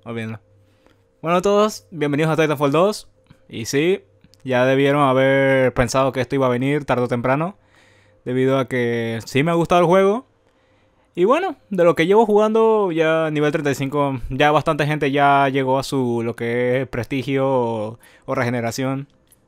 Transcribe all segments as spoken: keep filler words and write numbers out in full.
olvídenlo. Bueno a todos, bienvenidos a Titanfall dos. Y sí, ya debieron haber pensado que esto iba a venir tarde o temprano, debido a que sí me ha gustado el juego. Y bueno, de lo que llevo jugando ya a nivel treinta y cinco, ya bastante gente ya llegó a su lo que es prestigio o, o regeneración.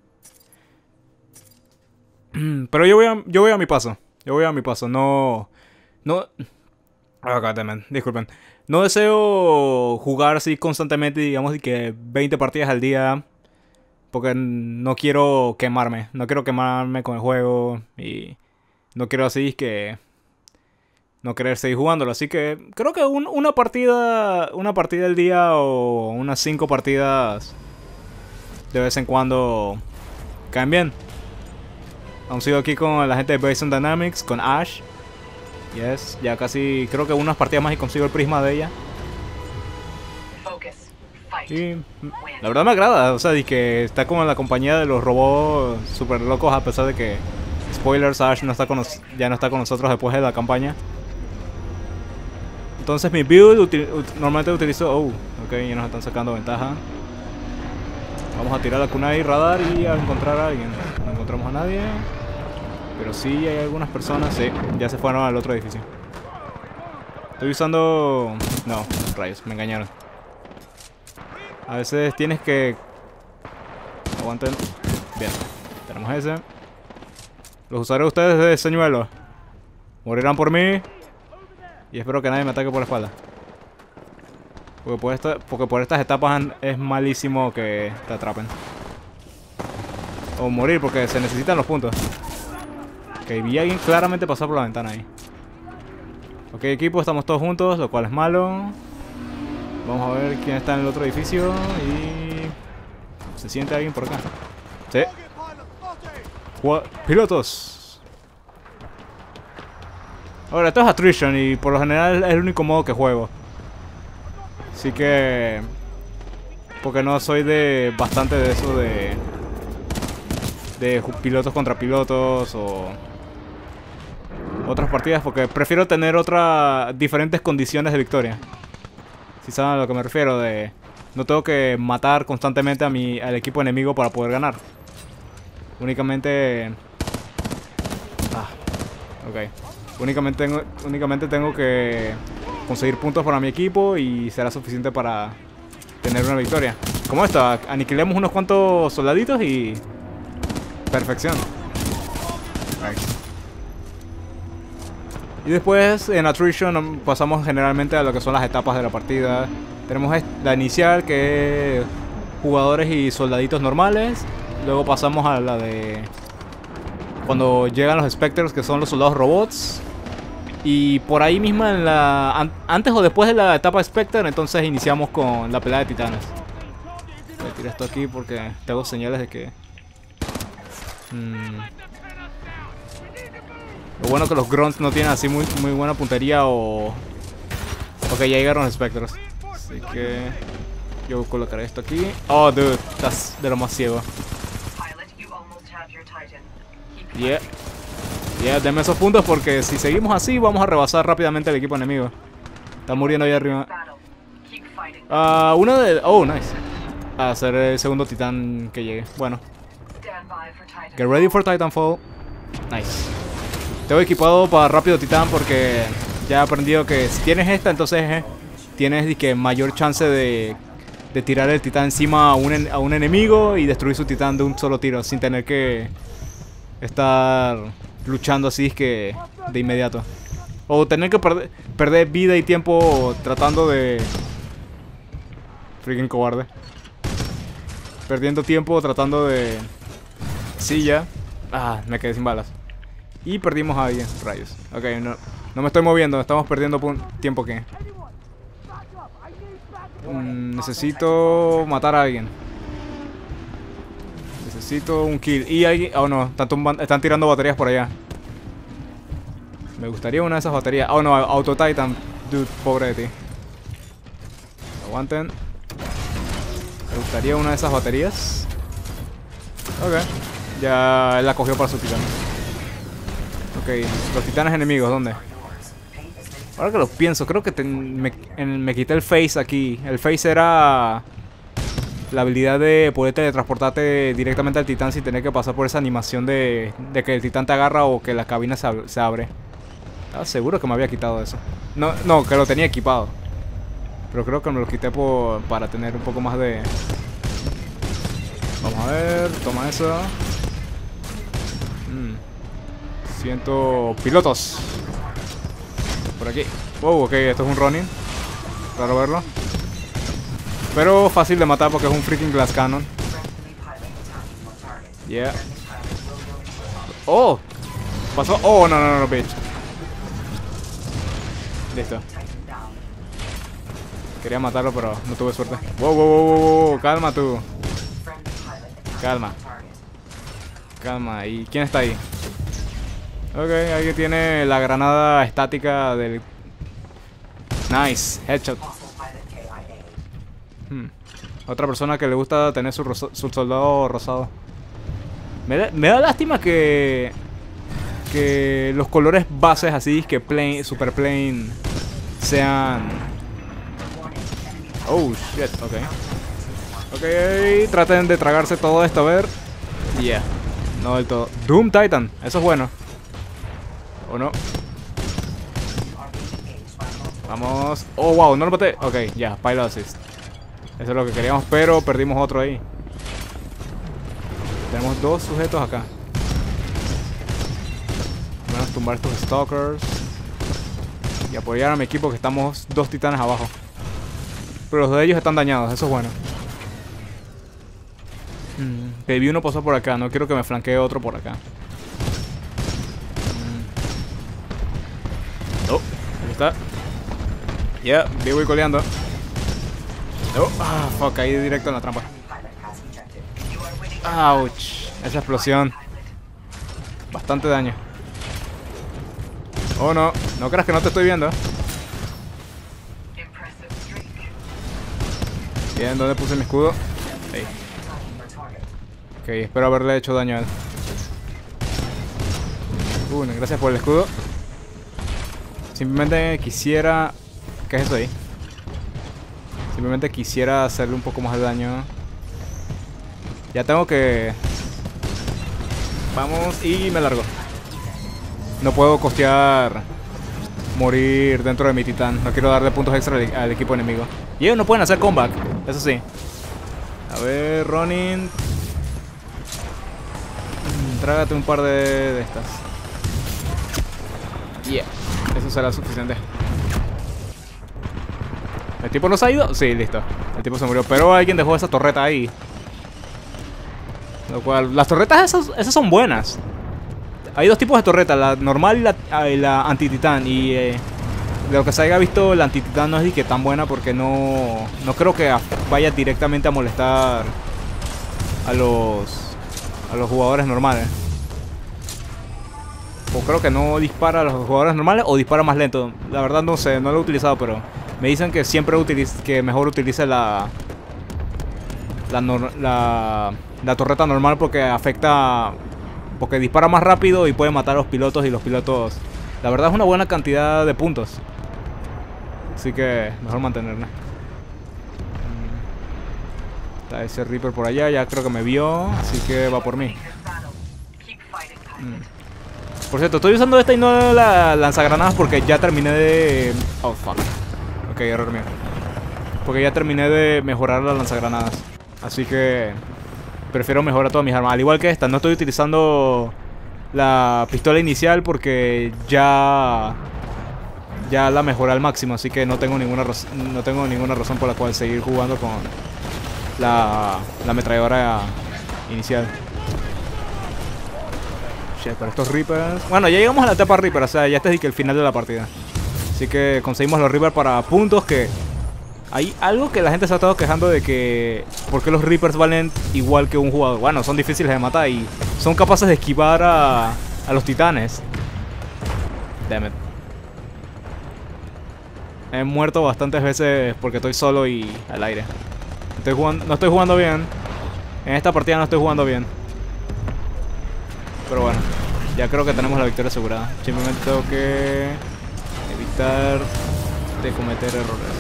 Pero yo voy a, yo voy a mi paso. Yo voy a mi paso. No... No... Oh, goddammit, disculpen. No deseo jugar así constantemente, digamos, que veinte partidas al día. Porque no quiero quemarme. No quiero quemarme con el juego. Y no quiero así que... no querer seguir jugándolo. Así que creo que un, una partida... Una partida al día o unas cinco partidas de vez en cuando caen bien. Aún sigo aquí con la gente de Bison Dynamics, con Ash. Yes, ya casi, creo que unas partidas más y consigo el prisma de ella. Y la verdad me agrada, o sea, y que está como en la compañía de los robots super locos, a pesar de que, spoilers, Ash no está con nos, ya no está con nosotros después de la campaña. Entonces mi build util, ut, normalmente utilizo... Oh, ok, ya nos están sacando ventaja. Vamos a tirar la kunai radar y a encontrar a alguien. No encontramos a nadie. Pero sí hay algunas personas, sí, ya se fueron al otro edificio. Estoy usando... No, rayos, me engañaron. A veces tienes que... Aguanten. Bien, tenemos ese. Los usaré ustedes de señuelo. Morirán por mí. Y espero que nadie me ataque por la espalda. Porque por, esta, porque por estas etapas es malísimo que te atrapen. O morir porque se necesitan los puntos. Ok, vi a alguien claramente pasar por la ventana ahí. Ok, equipo, estamos todos juntos, lo cual es malo. Vamos a ver quién está en el otro edificio. Y... ¿se siente alguien por acá? Sí. Jua- Pilotos. Ahora, esto es Attrition y por lo general es el único modo que juego. Así que... porque no soy de... bastante de eso de... de pilotos contra pilotos o... otras partidas, porque prefiero tener otras diferentes condiciones de victoria. Si saben a lo que me refiero, de no tengo que matar constantemente a mi, al equipo enemigo para poder ganar. Únicamente... Ah, ok. Únicamente tengo, únicamente tengo que conseguir puntos para mi equipo y será suficiente para tener una victoria. Como esta, aniquilemos unos cuantos soldaditos y... perfección. Right. Y después en Attrition pasamos generalmente a lo que son las etapas de la partida. Tenemos la inicial, que es jugadores y soldaditos normales. Luego pasamos a la de cuando llegan los Spectres, que son los soldados robots. Y por ahí misma en la an antes o después de la etapa Spectre, entonces iniciamos con la pelea de titanes. Voy a tirar esto aquí porque tengo señales de que... Hmm. Lo bueno que los grunts no tienen así muy, muy buena puntería o... Ok, ya llegaron los Spectres. Así que... yo colocaré esto aquí. Oh, dude, estás de lo más ciego. Yeah. Yeah, denme esos puntos porque si seguimos así vamos a rebasar rápidamente al equipo enemigo. Está muriendo ahí arriba. Uh, uno de... Oh, nice. A ser el segundo titán que llegue. Bueno. Get ready for Titanfall. Nice. Tengo equipado para rápido titán porque ya he aprendido que si tienes esta, entonces eh, tienes que mayor chance de, de tirar el titán encima a un, en, a un enemigo y destruir su titán de un solo tiro sin tener que estar luchando así es que de inmediato. O tener que perder, perder vida y tiempo tratando de... Freaking cobarde. Perdiendo tiempo tratando de... Sí, ya. Ah, me quedé sin balas. Y perdimos a alguien, rayos. Ok, no, no me estoy moviendo, estamos perdiendo tiempo que... Mm, necesito matar a alguien. Necesito un kill. Y alguien... Oh no, están, están tirando baterías por allá. Me gustaría una de esas baterías. Oh no, Auto Titan. Dude, pobre de ti. Aguanten. Me gustaría una de esas baterías. Ok. Ya él la cogió para su titán. Ok, los titanes enemigos, ¿dónde? Ahora que lo pienso, creo que te, me, en, me quité el face aquí. El face era la habilidad de poder teletransportarte directamente al titán sin tener que pasar por esa animación de, de que el titán te agarra o que la cabina se, se abre. Estaba seguro que me había quitado eso. No, no, que lo tenía equipado. Pero creo que me lo quité por, para tener un poco más de... Vamos a ver, toma eso. Mm. Siento pilotos. Por aquí. Wow, ok, esto es un Ronin. Raro verlo. Pero fácil de matar porque es un freaking glass cannon. Yeah. Oh. Pasó. Oh, no, no, no, bitch. Listo. Quería matarlo, pero no tuve suerte. Wow, wow, wow, wow, wow. Calma tú. Calma. Calma. ¿Y quién está ahí? Ok, alguien tiene la granada estática del... Nice. Headshot. Hmm. Otra persona que le gusta tener su, su soldado rosado. Me da, me da lástima que... Que los colores bases así, que plain, super plain, sean... Oh, shit, ok. Ok, traten de tragarse todo esto, a ver. Yeah, no del todo. Doom Titan, eso es bueno. ¿O no? Vamos. Oh, wow, no lo maté. Ok, ya, yeah, pilot assist. Eso es lo que queríamos, pero perdimos otro ahí. Tenemos dos sujetos acá. Vamos a tumbar estos stalkers. Y apoyar a mi equipo que estamos dos titanes abajo. Pero los de ellos están dañados, eso es bueno. Mm, Baby uno pasó por acá, no quiero que me flanquee otro por acá. Mm. Oh, ahí está. Ya, yeah, vivo y coleando. Oh, ah, fuck, caí directo en la trampa. Ouch, esa explosión. Bastante daño. Oh no, no creas que no te estoy viendo. Bien, ¿dónde puse mi escudo? Ahí. Ok, espero haberle hecho daño a él. Uh, gracias por el escudo. Simplemente quisiera... ¿Qué es eso ahí? Simplemente quisiera hacerle un poco más de daño. Ya tengo que... Vamos y me largo. No puedo costear morir dentro de mi titán. No quiero darle puntos extra al, al equipo enemigo. Y ellos no pueden hacer comeback, eso sí. A ver, Ronin. Trágate un par de, de estas. Yeah, eso será suficiente. ¿El tipo no se ha ido? Sí, listo. El tipo se murió, pero alguien dejó esa torreta ahí. Lo cual, las torretas esas, esas son buenas. Hay dos tipos de torretas, la normal y la, y la anti-titán. Y eh, de lo que se haya visto, la anti-titán no es de que tan buena porque no, no creo que vaya directamente a molestar a los, a los jugadores normales. O creo que no dispara a los jugadores normales o dispara más lento. La verdad no sé, no lo he utilizado, pero me dicen que siempre utilice, que mejor utilice la, la, la, la torreta normal porque afecta... Porque dispara más rápido y puede matar a los pilotos y los pilotos... La verdad es una buena cantidad de puntos. Así que mejor mantenerla. Está ese Reaper por allá, ya creo que me vio. Así que va por mí. Por cierto, estoy usando esta y no la lanzagranadas porque ya terminé de... Oh, fuck. Ok, error mío. Porque ya terminé de mejorar las lanzagranadas. Así que... prefiero mejorar todas mis armas. Al igual que esta, no estoy utilizando la pistola inicial porque ya ya la mejoré al máximo, así que no tengo ninguna no tengo ninguna razón por la cual seguir jugando con la, la ametralladora inicial. Shit, pero estos Reapers... Bueno, ya llegamos a la etapa Reaper, o sea, ya este es el final de la partida. Así que conseguimos los Reapers para puntos que... Hay algo que la gente se ha estado quejando de que... ¿Por qué los Reapers valen igual que un jugador? Bueno, son difíciles de matar y son capaces de esquivar a, a los titanes. Damn it. He muerto bastantes veces porque estoy solo y al aire. Estoy jugando, no estoy jugando bien. En esta partida no estoy jugando bien. Pero bueno, ya creo que tenemos la victoria asegurada. Simplemente tengo que evitar de cometer errores.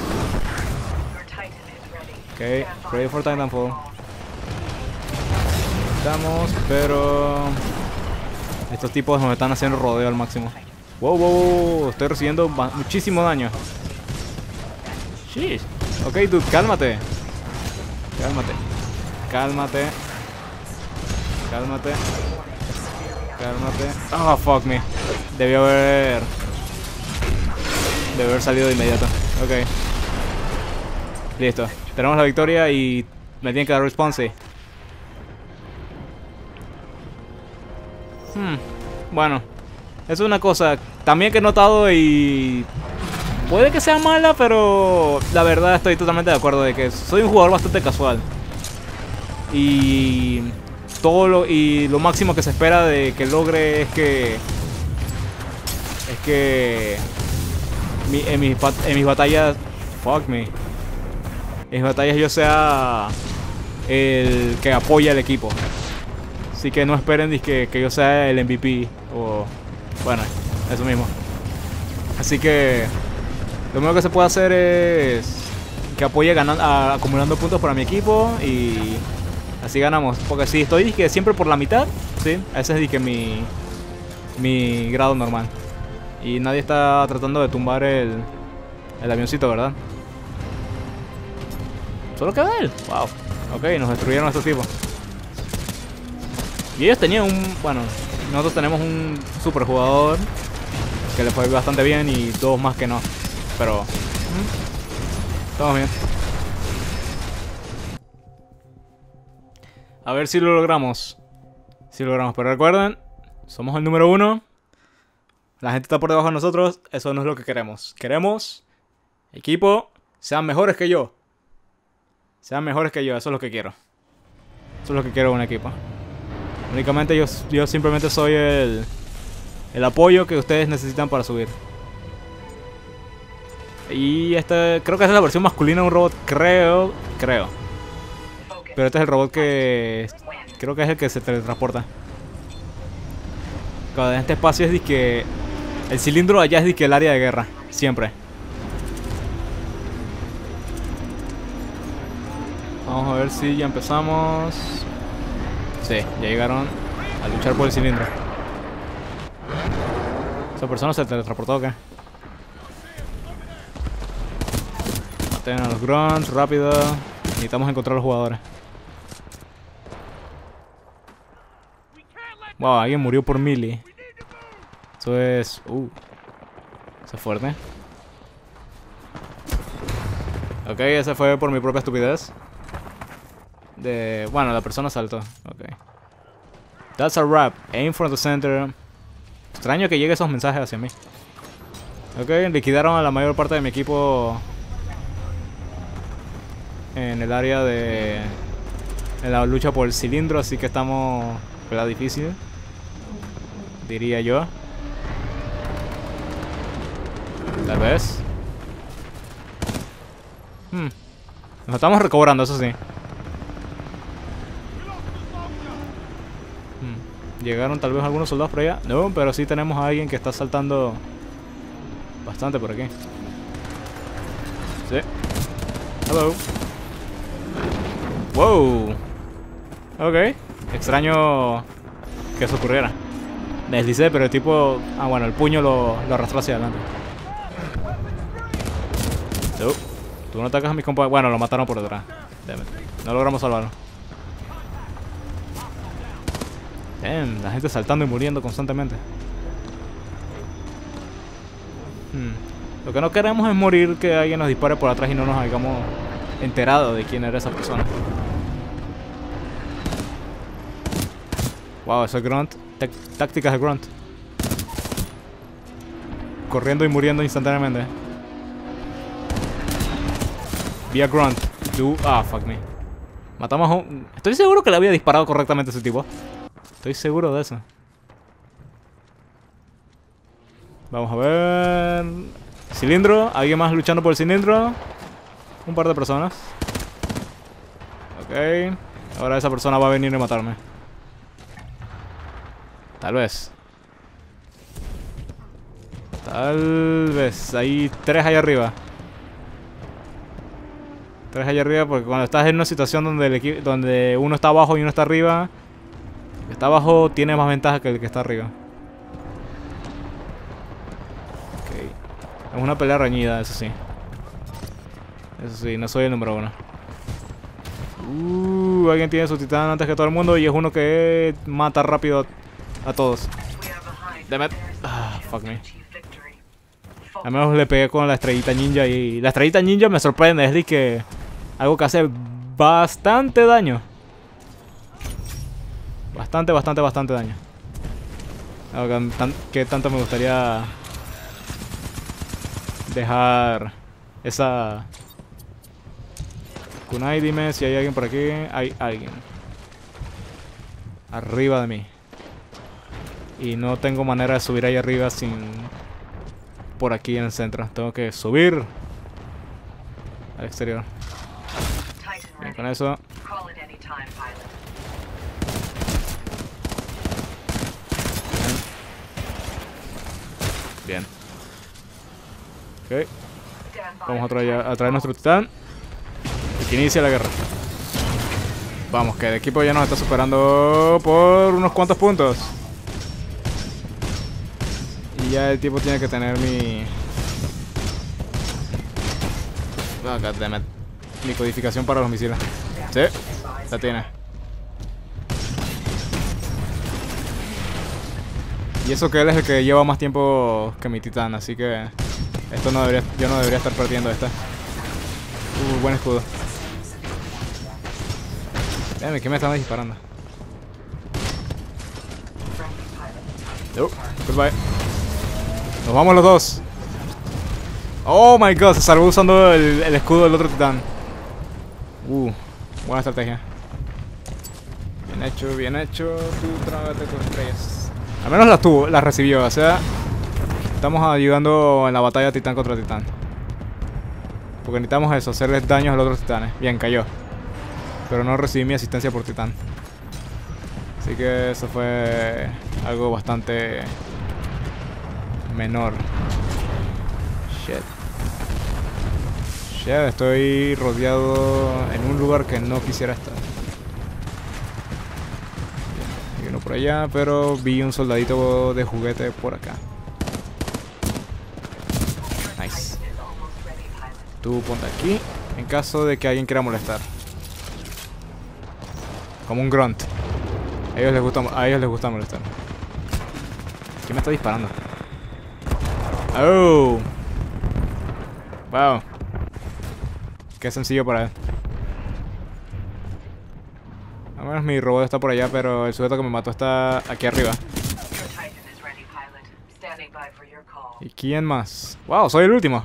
Ok, ready for Titanfall. Estamos, pero estos tipos nos están haciendo rodeo al máximo. Wow, wow, wow, estoy recibiendo muchísimo daño. Sheesh. Ok, dude, cálmate. Cálmate. Cálmate. Cálmate. Cálmate. Oh, fuck me. Debí haber... Debí haber salido de inmediato. Ok. Listo. Tenemos la victoria y me tienen que dar response. Hmm. Bueno. Es una cosa también que he notado y... puede que sea mala, pero la verdad estoy totalmente de acuerdo de que soy un jugador bastante casual. Y... todo lo, y lo máximo que se espera de que logre es que... Es que... Mi, en, mis, en mis batallas... Fuck me. En mis batallas yo sea... el que apoya al equipo. Así que no esperen que, que yo sea el M V P o... bueno, eso mismo. Así que... lo único que se puede hacer es... que apoye ganando, a, acumulando puntos para mi equipo y... así ganamos. Porque si estoy que siempre por la mitad, sí, ese es que mi... mi grado normal. Y nadie está tratando de tumbar el... el avioncito, ¿verdad? Solo queda él. Wow. Ok, nos destruyeron a estos tipos. Y ellos tenían un... bueno, nosotros tenemos un super jugador que le fue bastante bien y dos más que no. Pero... estamos bien. A ver si lo logramos. Si lo logramos. Pero recuerden, somos el número uno. La gente está por debajo de nosotros. Eso no es lo que queremos. Queremos equipo sean mejores que yo. Sean mejores que yo. Eso es lo que quiero. Eso es lo que quiero de un equipo. Únicamente yo, yo simplemente soy el, el apoyo que ustedes necesitan para subir. Y este, creo que esta es la versión masculina de un robot. Creo, creo. Pero este es el robot que... creo que es el que se teletransporta. Cada en este espacio es disque... el cilindro allá es disque el área de guerra. Siempre. Vamos a ver si ya empezamos. Sí, ya llegaron a luchar por el cilindro. ¿Esa persona se teletransportó o qué? Maten a los grunts, rápido. Necesitamos encontrar a los jugadores. Wow, alguien murió por melee. Eso es... Uh. Eso es fuerte. Ok, ese fue por mi propia estupidez. De... bueno, la persona saltó. Ok. That's a wrap. Aim for the center. Extraño que lleguen esos mensajes hacia mí. Ok, liquidaron a la mayor parte de mi equipo en el área de... en la lucha por el cilindro, así que estamos... pelea difícil, diría yo. Tal vez. Hmm. Nos estamos recobrando, eso sí. Hmm. Llegaron tal vez algunos soldados por allá. No, pero sí tenemos a alguien que está saltando bastante por aquí. Sí. Hello. Wow. Ok. Extraño que eso ocurriera. Me deslicé, pero el tipo... ah, bueno, el puño lo, lo arrastró hacia adelante. Tú, tú no atacas a mis compañeros. Bueno, lo mataron por detrás. Damn it. No logramos salvarlo. Damn, la gente saltando y muriendo constantemente. Hmm. Lo que no queremos es morir, que alguien nos dispare por atrás y no nos hayamos enterado de quién era esa persona. Wow, eso es grunt. Tácticas de grunt. Corriendo y muriendo instantáneamente. Vía grunt. Du ah, fuck me. Matamos a un... estoy seguro que le había disparado correctamente a ese tipo. Estoy seguro de eso. Vamos a ver... cilindro. ¿Alguien más luchando por el cilindro? Un par de personas. Ok. Ahora esa persona va a venir a matarme. Tal vez. Tal vez. Hay tres ahí arriba. Tres allá arriba porque cuando estás en una situación donde, el equipo, donde uno está abajo y uno está arriba, el que está abajo tiene más ventaja que el que está arriba. Ok. Es una pelea reñida, eso sí. Eso sí, no soy el número uno. Uh, alguien tiene su titán antes que todo el mundo y es uno que mata rápido a, a todos. Damn it. Ah, fuck me. Al menos le pegué con la estrellita ninja y la estrellita ninja me sorprende, es de que algo que hace bastante daño. Bastante, bastante, bastante daño. Algo que tanto me gustaría dejar esa kunai. Dime si hay alguien por aquí. Hay alguien arriba de mí y no tengo manera de subir ahí arriba sin por aquí en el centro. Tengo que subir al exterior. Bien, con eso. Bien. Ok. Vamos a traer, a traer nuestro titán. Y que inicie la guerra. Vamos, que el equipo ya nos está superando por unos cuantos puntos. Y ya el tipo tiene que tener mi... Oh, goddammit. Mi codificación para los misiles. Sí, la tiene. Y eso que él es el que lleva más tiempo que mi titán, así que esto no debería, yo no debería estar perdiendo esta. Uh, buen escudo. Déjame, ¿qué me están disparando? Oh, goodbye. Nos vamos los dos. Oh my god, se salvó usando el, el escudo del otro titán. Uh, buena estrategia. Bien hecho, bien hecho. Tú trágate tus estrellas. Al menos las tuvo, las recibió. O sea, estamos ayudando en la batalla titán contra titán. Porque necesitamos eso, hacerles daños a los otros titanes. Bien, cayó. Pero no recibí mi asistencia por titán. Así que eso fue algo bastante menor. Shit. Shit, estoy rodeado en un lugar que no quisiera estar. Bien, hay uno por allá, pero vi un soldadito de juguete por acá. Nice. Tú ponte aquí en caso de que alguien quiera molestar. Como un grunt. A ellos les gusta, a ellos les gusta molestar. ¿Quién me está disparando? Oh. Wow. Qué sencillo para él. Al menos mi robot está por allá, pero el sujeto que me mató está aquí arriba. ¿Y quién más? Wow, soy el último.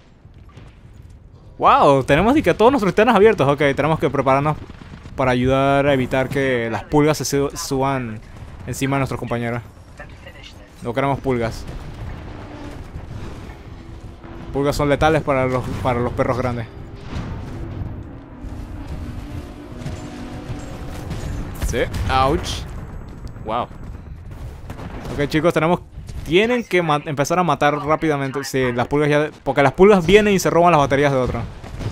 Wow, tenemos que todos nuestros titanes abiertos. Ok, tenemos que prepararnos para ayudar a evitar que las pulgas se suban encima de nuestros compañeros. No queremos pulgas. Pulgas son letales para los, para los perros grandes. Sí. Ouch. Wow. Ok, chicos, tenemos... Tienen que empezar a matar rápidamente. Sí, las pulgas ya... Porque las pulgas vienen y se roban las baterías de otro.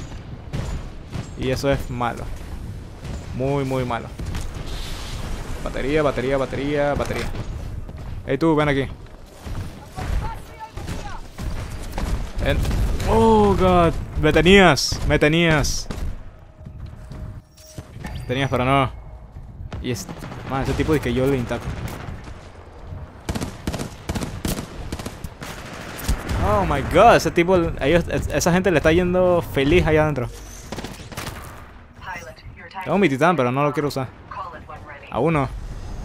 Y eso es malo. Muy, muy malo. Batería, batería, batería, batería. Hey tú, ven aquí. Ven. Oh, God. Me tenías, me tenías. Tenías, pero no. Y es... Man, ese tipo de que yo le intacto. Oh my god, ese tipo, ellos, esa gente le está yendo feliz allá adentro. Tengo mi titán, pero no lo quiero usar. Aún no.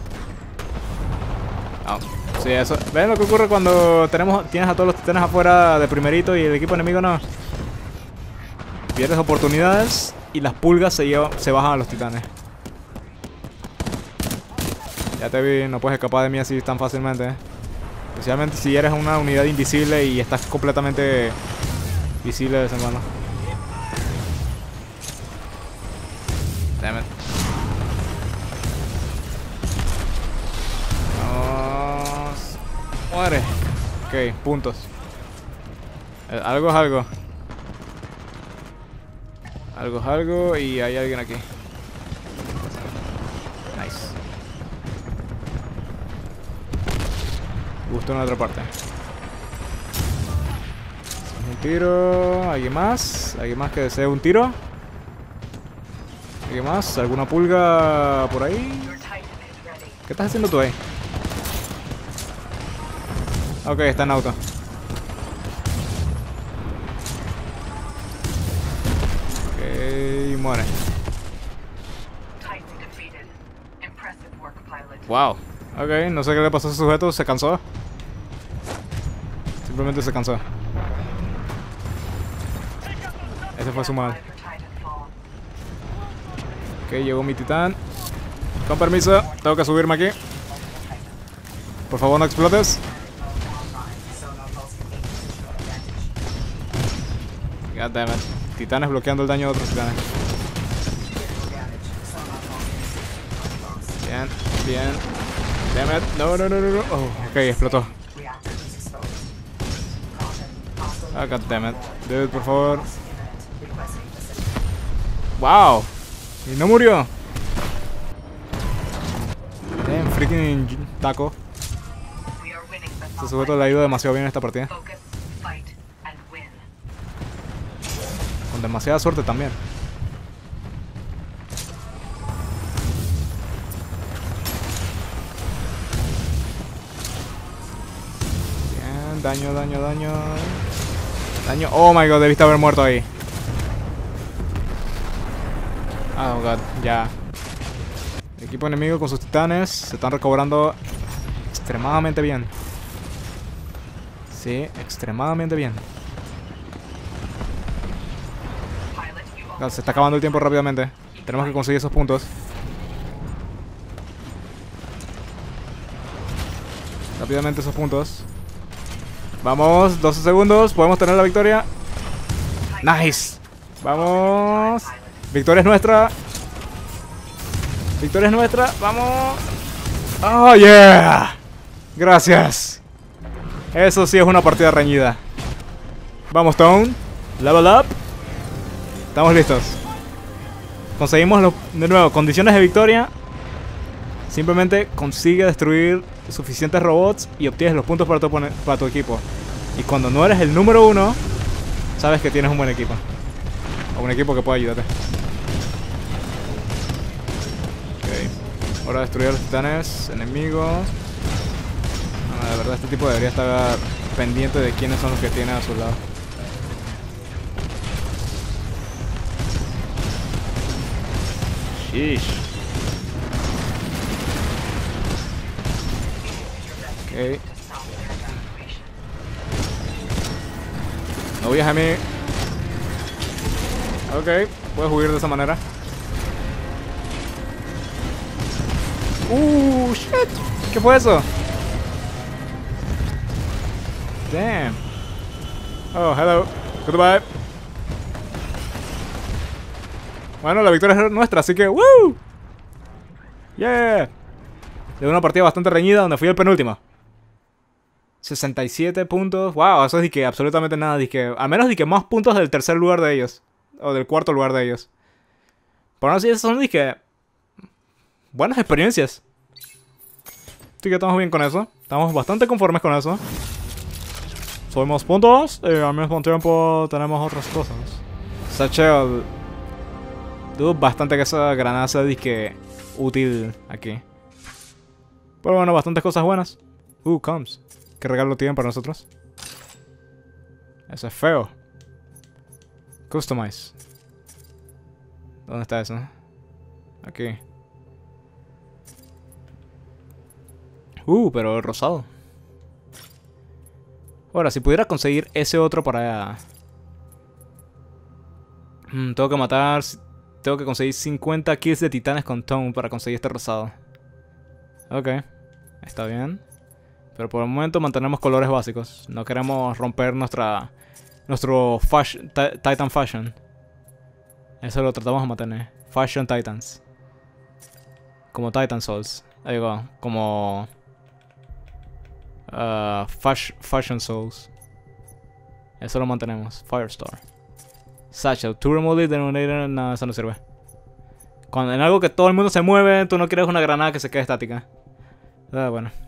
Oh. Sí, eso. ¿Ven lo que ocurre cuando tenemos, tienes a todos los titanes afuera de primerito y el equipo enemigo no? Pierdes oportunidades y las pulgas se, llevan, se bajan a los titanes. Ya te vi, no puedes escapar de mí así tan fácilmente, ¿eh? Especialmente si eres una unidad invisible y estás completamente visible de ese mano. Damn it. Vamos. Muere. Ok, puntos. Eh, algo es algo. Algo es algo y hay alguien aquí. Nice. Justo en la otra parte. Un tiro. ¿Alguien más? ¿Alguien más que desee un tiro? ¿Alguien más? ¿Alguna pulga por ahí? ¿Qué estás haciendo tú ahí? Ok, está en auto. Ok, muere. Wow. Ok, no sé qué le pasó a ese sujeto, se cansó. Simplemente se cansó. Ese fue su mal. Ok, llegó mi titán. Con permiso, tengo que subirme aquí. Por favor, no explotes. God damn it. Titanes bloqueando el daño de otros titanes. Bien, bien. Damn it. No, no, no, no, no. Oh, ok, explotó. Ah, god damn it. Dude, por favor. Wow. Y no murió. Damn, freaking taco. Este sujeto le ha ido demasiado bien en esta partida. Con demasiada suerte también. Bien, daño, daño, daño. Daño. Oh my god, debiste haber muerto ahí. Oh god, ya. El equipo enemigo con sus titanes se están recobrando extremadamente bien. Sí, extremadamente bien. Se está acabando el tiempo rápidamente. Tenemos que conseguir esos puntos. Rápidamente esos puntos. Vamos, doce segundos. Podemos tener la victoria. Nice. Vamos. Victoria es nuestra. Victoria es nuestra. Vamos. Oh, yeah. Gracias. Eso sí es una partida reñida. Vamos, Tone. Level up. Estamos listos. Conseguimos lo, de nuevo condiciones de victoria. Simplemente consigue destruir suficientes robots y obtienes los puntos para tu, para tu equipo. Y cuando no eres el número uno, sabes que tienes un buen equipo. O un equipo que pueda ayudarte. Ok. Ahora destruir a los titanes enemigos. No, de verdad este tipo debería estar pendiente de quiénes son los que tiene a su lado. Sheesh. Ok. No huyas a mí. Ok, puedes huir de esa manera. Uh, shit. ¿Qué fue eso? Damn. Oh, hello. Goodbye. Bueno, la victoria es nuestra, así que ¡woo! ¡Yeah! De una partida bastante reñida donde fui el penúltimo. sesenta y siete puntos. Wow, eso es de que absolutamente nada. De que, al menos de que más puntos del tercer lugar de ellos. O del cuarto lugar de ellos. Por no decir, son de que buenas experiencias. Así que estamos bien con eso. Estamos bastante conformes con eso. Subimos puntos y al mismo tiempo tenemos otras cosas. Satchel. Dudo bastante que esa granada sea disque útil aquí. Pero bueno, bastantes cosas buenas. Uh, comes. ¿Qué regalo tienen para nosotros? Eso es feo. Customize. ¿Dónde está eso? Aquí. Uh, pero el rosado. Ahora, si pudiera conseguir ese otro para... Hmm, tengo que matar... Tengo que conseguir cincuenta kills de titanes con Tone para conseguir este rosado. Ok. Está bien. Pero por el momento mantenemos colores básicos. No queremos romper nuestra... Nuestro fashion, Titan Fashion. Eso lo tratamos de mantener. Fashion Titans. Como Titan Souls. Ahí va. Como... Uh, Fash Fashion Souls. Eso lo mantenemos. Firestar. Satchel. To remove the denominator. No, eso no sirve. Cuando en algo que todo el mundo se mueve, tú no quieres una granada que se quede estática. Ah, bueno.